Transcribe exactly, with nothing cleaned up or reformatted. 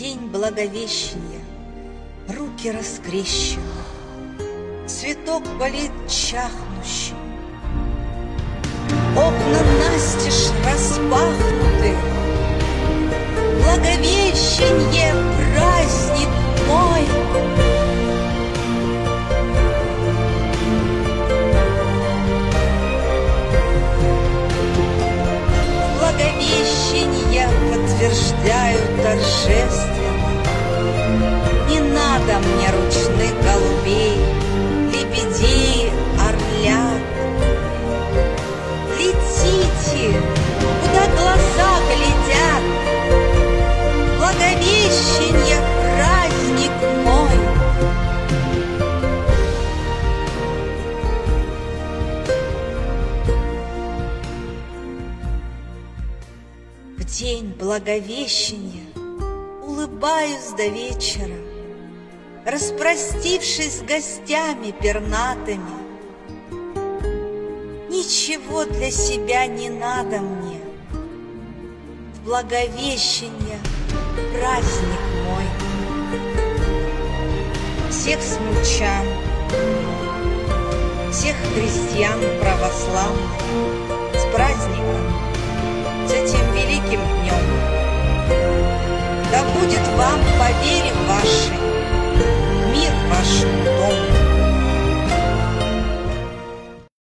день Благовещения, руки раскрещены, цветок болит чахнущий, окна настежь распахнуты. Благовещенье, праздник мой! Благовещенье подтверждаю торжественно. Не надо мне ручных голубей, лебедей, орлят. Летите, куда глаза глядят. Благовещенье, праздник мой! В день Благовещения улыбаюсь до вечера, распростившись с гостями пернатыми. Ничего для себя не надо мне. В Благовещение праздник мой. Всех смутчан, всех христиан православных с праздником, с этим великим днем. Да будет вам, по вере вашей, мир вашему.